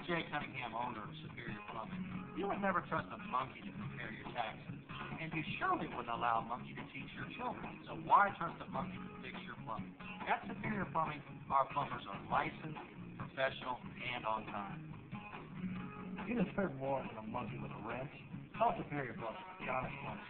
J. Cunningham, owner of Superior Plumbing. You would never trust a monkey to prepare your taxes, and you surely wouldn't allow a monkey to teach your children. So why trust a monkey to fix your plumbing? At Superior Plumbing, our plumbers are licensed, professional, and on time. You deserve more than a monkey with a wrench. Call Superior Plumbing, the honest one.